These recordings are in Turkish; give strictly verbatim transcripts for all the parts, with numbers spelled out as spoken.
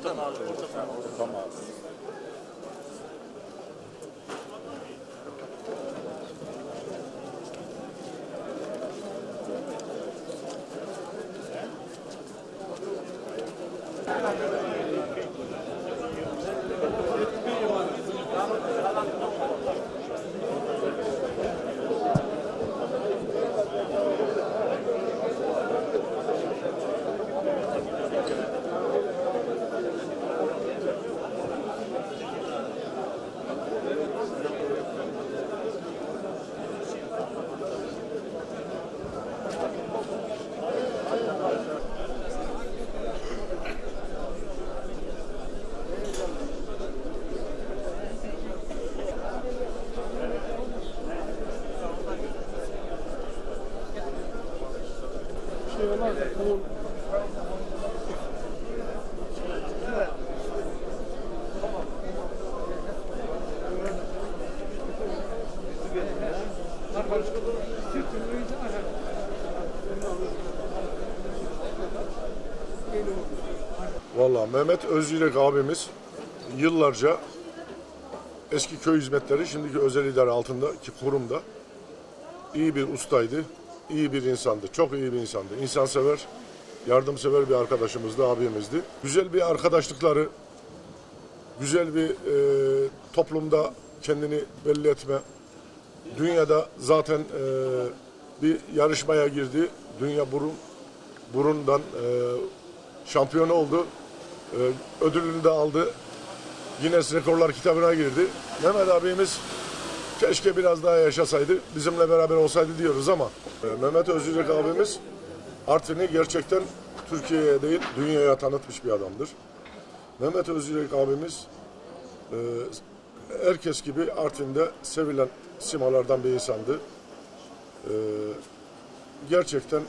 orta mı? Tamam. Vallahi Mehmet Özyürek abimiz yıllarca eski köy hizmetleri, şimdiki özel idare altındaki kurumda iyi bir ustaydı, iyi bir insandı, çok iyi bir insandı. İnsansever, yardımsever bir arkadaşımızdı, abimizdi. Güzel bir arkadaşlıkları, güzel bir e, toplumda kendini belli etme. Dünyada zaten e, bir yarışmaya girdi. Dünya burun burundan e, şampiyon oldu. E, ödülünü de aldı. Guinness Rekorlar kitabına girdi. Mehmet abimiz keşke biraz daha yaşasaydı, bizimle beraber olsaydı diyoruz ama e, Mehmet Özyürek abimiz Artvin'i gerçekten Türkiye'ye değil dünyaya tanıtmış bir adamdır. Mehmet Özyürek abimiz e, herkes gibi Artvin'de sevilen simalardan bir insandı. E, gerçekten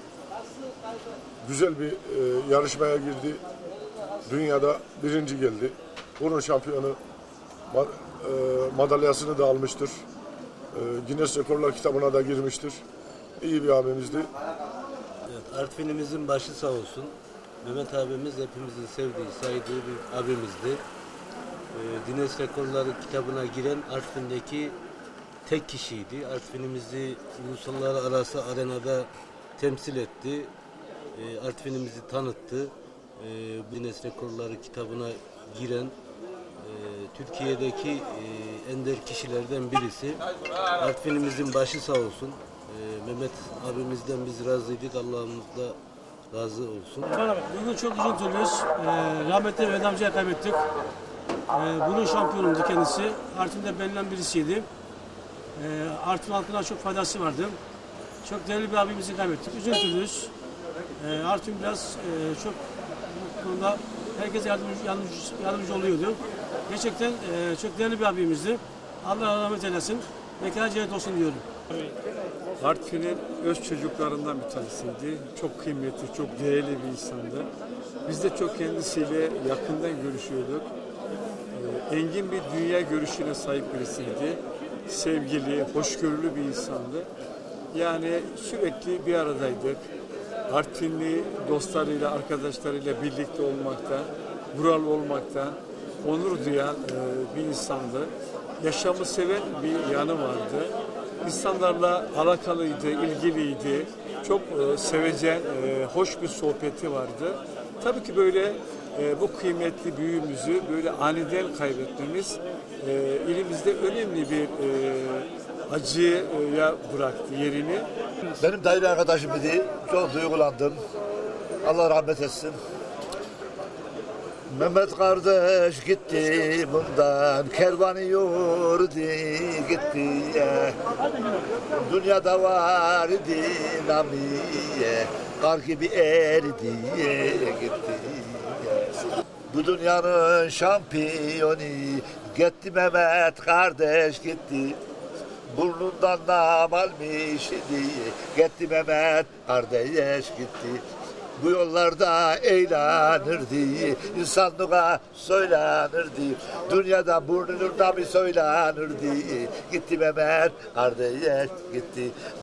güzel bir e, yarışmaya girdi. Dünyada birinci geldi. Bunun şampiyonu ma, e, madalyasını da almıştır. E, Guinness Rekorlar kitabına da girmiştir. İyi bir abimizdi. Evet, Artvin'imizin başı sağ olsun. Mehmet abimiz hepimizin sevdiği, saydığı bir abimizdi. E, Guinness Rekorları kitabına giren Artvin'deki tek kişiydi. Artvin'imizi uluslararası arenada temsil etti. E, Artvin'imizi tanıttı. E, Guinness Rekorları kitabına giren e, Türkiye'deki e, ender kişilerden birisi. Artvin'imizin başı sağ olsun. E, Mehmet abimizden biz razıydık. Allah'ımız da razı olsun. Bugün çok üzüntülüyüz. E, rahmetli Mehmet amcayı kaybettik. E, bunun şampiyonuydu kendisi. Artvin'de bilinen birisiydi. E, Artvin halkına çok faydası vardı. Çok değerli bir abimizi kaybettik. Üzüntülüyüz. E, Artvin biraz e, çok bu konuda herkese yardımcı, yardımcı, yardımcı oluyordu. Gerçekten e, çok değerli bir abimizdi. Allah rahmet eylesin. Mekanı cennet olsun diyorum. Artvin'in öz çocuklarından bir tanesiydi. Çok kıymetli, çok değerli bir insandı. Biz de çok kendisiyle yakından görüşüyorduk. E, engin bir dünya görüşüne sahip birisiydi. Sevgili, hoşgörülü bir insandı. Yani sürekli bir aradaydık. Artvinli dostlarıyla, arkadaşlarıyla birlikte olmaktan, buralı olmaktan onur duyan e, bir insandı. Yaşamı seven bir yanı vardı. İnsanlarla alakalıydı, ilgiliydi. Çok e, sevecen, e, hoş bir sohbeti vardı. Tabii ki böyle e, bu kıymetli büyüğümüzü böyle aniden kaybetmemiz e, ilimizde önemli bir e, acıya bıraktı yerini. Benim dayı arkadaşım idi. Çok duygulandım. Allah rahmet etsin. Mehmet kardeş gitti bundan, kervanı yordu gitti. Dünyada var idi namiye, kar gibi eridi gitti. Bu dünyanın şampiyonu gitti, Mehmet kardeş gitti. Burnundan nam almış idi, gitti Mehmet kardeş gitti. Bu yollarda eğlenirdi, insanlığa söylenirdi. Dünyada burnundan mı söylenirdi, gitti Mehmet kardeş gitti.